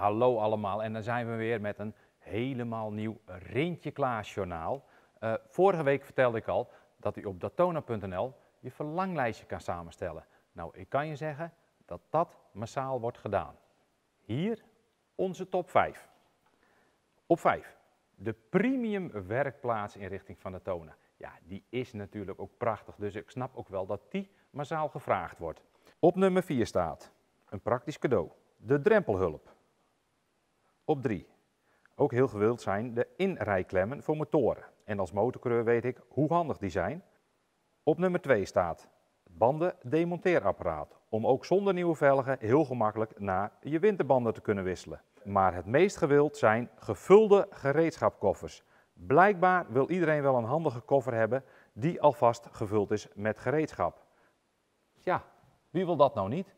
hallo allemaal en dan zijn we weer met een helemaal nieuw Rintje Klaas journaal. Vorige week vertelde ik al dat u op Datona.nl je verlanglijstje kan samenstellen. Nou, ik kan je zeggen dat dat massaal wordt gedaan. Hier onze top 5. Op 5, de premium werkplaatsinrichting van Datona. Ja, die is natuurlijk ook prachtig, dus ik snap ook wel dat die massaal gevraagd wordt. Op nummer 4 staat een praktisch cadeau, de drempelhulp. Op 3, ook heel gewild zijn de inrijklemmen voor motoren. En als motorcoureur weet ik hoe handig die zijn. Op nummer 2 staat het bandendemonteerapparaat, om ook zonder nieuwe velgen heel gemakkelijk naar je winterbanden te kunnen wisselen. Maar het meest gewild zijn gevulde gereedschapkoffers. Blijkbaar wil iedereen wel een handige koffer hebben die alvast gevuld is met gereedschap. Ja, wie wil dat nou niet?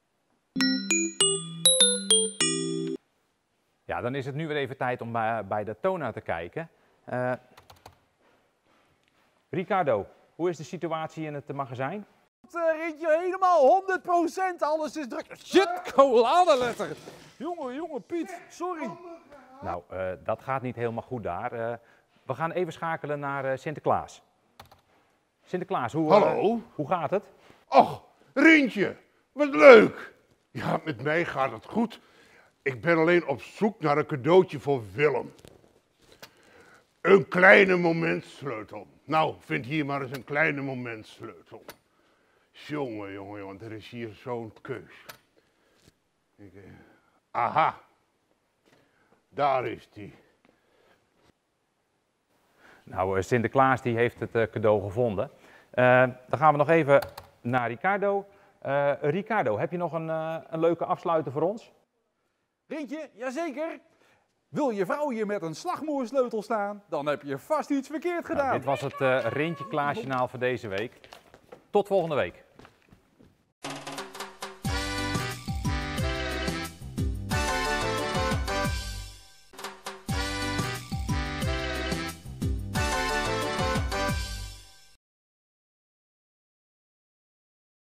Ja, dan is het nu weer even tijd om bij Datona te kijken. Ricardo, hoe is de situatie in het magazijn? Rintje, helemaal 100%, alles is druk. Shit, coladeletter. Jongen, Piet, sorry. Nou, dat gaat niet helemaal goed daar. We gaan even schakelen naar Sinterklaas. Sinterklaas, Hallo? hoe gaat het? Och, Rintje, wat leuk. Ja, met mij gaat het goed. Ik ben alleen op zoek naar een cadeautje voor Willem. Een kleine momentsleutel. Nou, vind hier maar eens een kleine momentsleutel. Jongen, er is hier zo'n keus. Aha, daar is die. Nou, Sinterklaas die heeft het cadeau gevonden. Dan gaan we nog even naar Ricardo. Ricardo, heb je nog een leuke afsluiter voor ons? Rintje, jazeker. Wil je vrouw hier met een slagmoersleutel staan, dan heb je vast iets verkeerd gedaan. Nou, dit was het Rintje Klaas journaal voor deze week. Tot volgende week.